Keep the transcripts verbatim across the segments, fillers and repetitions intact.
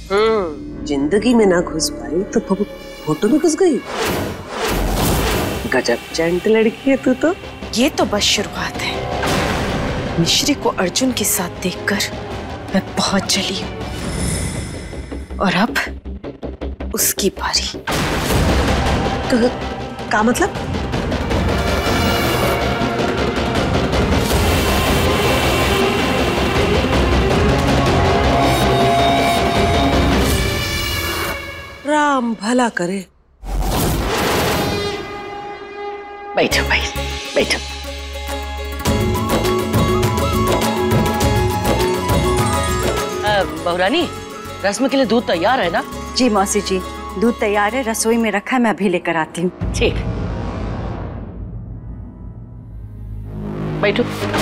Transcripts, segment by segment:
हम्म, जिंदगी में ना घुस पाई तो फोटो में घुस गई। गजब जेंट लड़की है तू तो। ये तो बस शुरुआत है। मिश्री को अर्जुन के साथ देखकर मैं बहुत जली हूँ और अब उसकी बारी। क्या मतलब? राम भला करे। बैठो भाई बैठो। बहुरानी, रस्म के लिए दूध तैयार है ना? जी मौसी जी, दूध तैयार है, रसोई में रखा है, मैं अभी लेकर आती हूँ। ठीक, बैठो।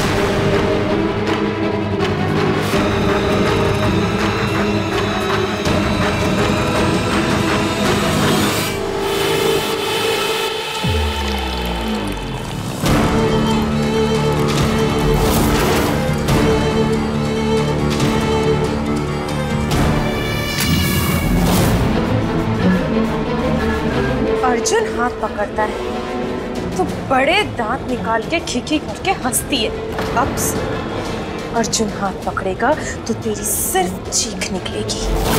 अर्जुन हाथ पकड़ता है तो बड़े दांत निकाल के खिखी करके हंसती है। अब से अर्जुन हाथ पकड़ेगा तो तेरी सिर्फ चीख निकलेगी।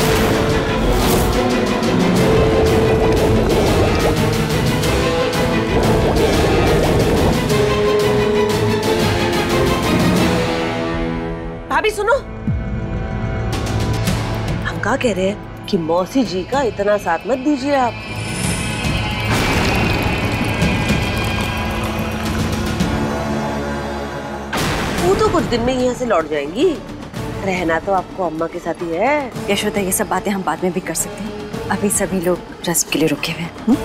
भाभी सुनो, हम क्या कह रहे हैं कि मौसी जी का इतना साथ मत दीजिए आप। वो तो कुछ दिन में यहाँ से लौट जाएंगी, रहना तो आपको अम्मा के साथ ही है। यशोदा, ये सब बातें हम बाद में भी कर सकते हैं, अभी सभी लोग रस्म के लिए रुके हुए हैं।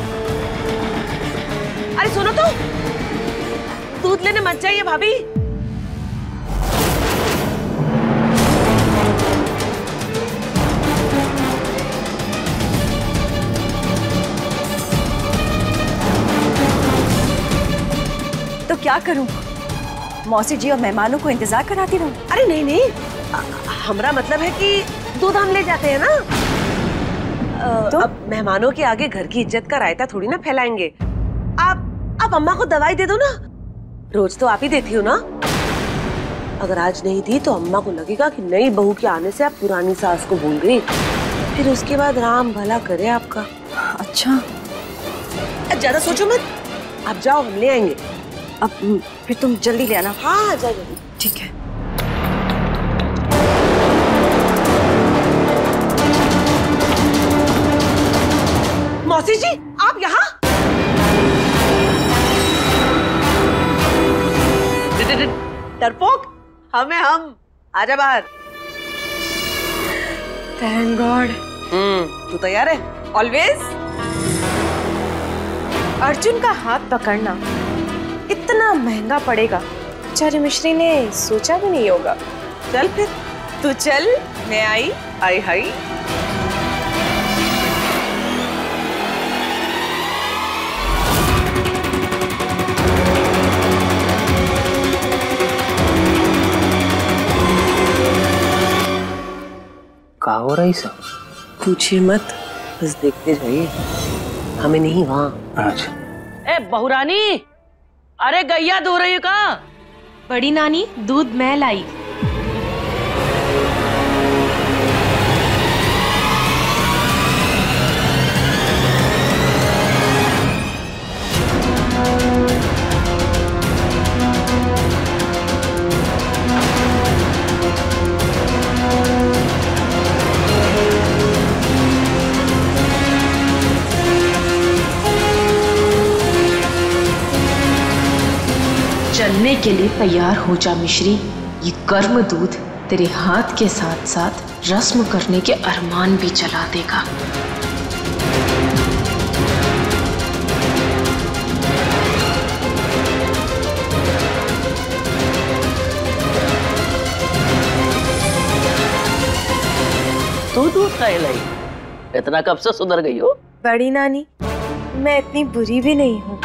अरे सुनो तो, दूध लेने मत जाइए भाभी। तो क्या करूं? मौसी जी और मेहमानों को इंतजार कराती रहूं? अरे नहीं नहीं, हमारा मतलब है कि दूध हम ले जाते हैं ना। आ, तो? अब मेहमानों के आगे घर की इज्जत का रायता थोड़ी ना फैलाएंगे। आप आप अम्मा को दवाई दे दो ना, रोज तो आप ही देती हो ना। अगर आज नहीं दी तो अम्मा को लगेगा कि नई बहू के आने से आप पुरानी सास को भूल गई, फिर उसके बाद राम भला करे आपका। अच्छा, ज्यादा सोचो मत, आप जाओ, हम ले आएंगे। अब फिर तुम जल्दी ले आना। हाँ जाओ जल्दी। ठीक है। मौसी जी आप यहाँ? डरपोक, हमें हम आजा बाहर। Thank God. हम्म, तू तैयार है? ऑलवेज। अर्जुन का हाथ पकड़ना इतना महंगा पड़ेगा, बेचारी मिश्री ने सोचा भी नहीं होगा। चल फिर तू चल, मैं आई। आई हाई। क्या हो रहा है सब? पूछिए मत, बस देखते जाइए, हमें नहीं वहाँ। अच्छा। ए बहुरानी, अरे गैया दो रही है कहाँ? बड़ी नानी, दूध मैं लाई। चलने के लिए तैयार हो जा मिश्री, ये गर्म दूध तेरे हाथ के साथ साथ रस्म करने के अरमान भी जला देगा। तू दूध का लाई, इतना कब से सुधर गई हो? बड़ी नानी, मैं इतनी बुरी भी नहीं हूँ।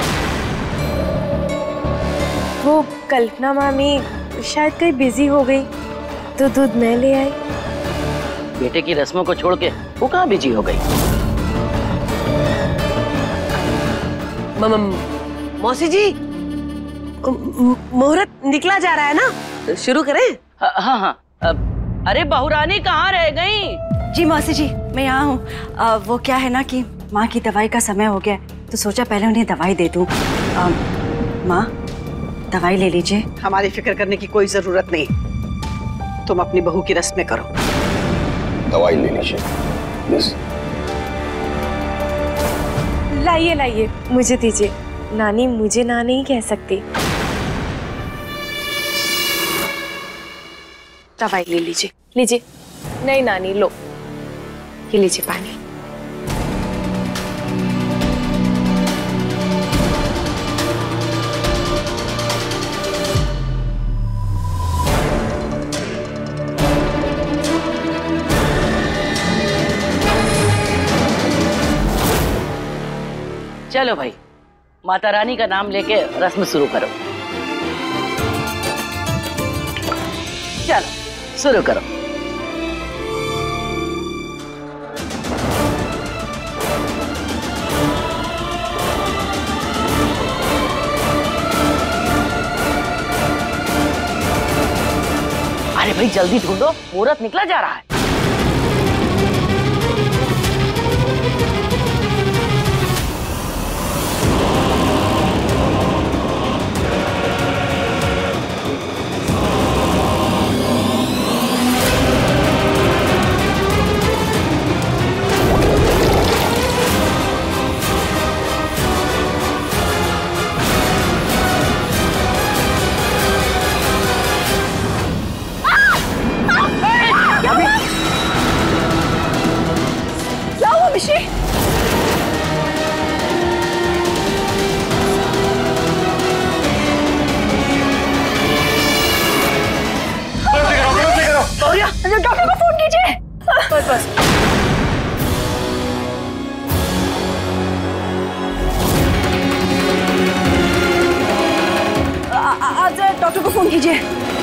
वो कल्पना मामी शायद कहीं बिजी हो गई तो दूध मैं ले आई। बेटे की रस्मों को छोड़ के वो कहाँ बिजी हो गई? मौसी जी, मुहूर्त निकला जा रहा है ना, शुरू करें? हाँ हाँ हाँ। अरे बहुरानी कहाँ रह गई? जी मौसी जी, मैं यहाँ हूँ। वो क्या है ना कि माँ की दवाई का समय हो गया, तो सोचा पहले उन्हें दवाई दे दूँ। माँ, दवाई ले लीजिए। हमारी फिक्र करने की कोई जरूरत नहीं, तुम अपनी बहू की रस्में करो। दवाई ले लीजिए प्लीज। लाइए लाइए, मुझे दीजिए। नानी मुझे ना नहीं कह सकती। दवाई ले लीजिए, लीजिए। नहीं नानी, लो, ये लीजिए पानी। चलो भाई, माता रानी का नाम लेके रस्म शुरू करो। चलो शुरू करो। अरे भाई जल्दी ढूंढो, मुहूर्त निकला जा रहा है। क्या हुआ मिश्री? डॉक्टर को फोन कीजिए। बस बस। आज डॉक्टर को फोन कीजिए।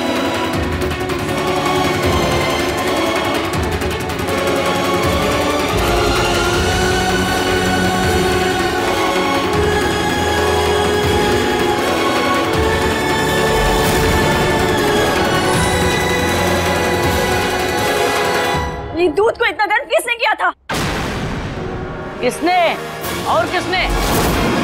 दूध को इतना गर्म किसने किया था? किसने और किसने?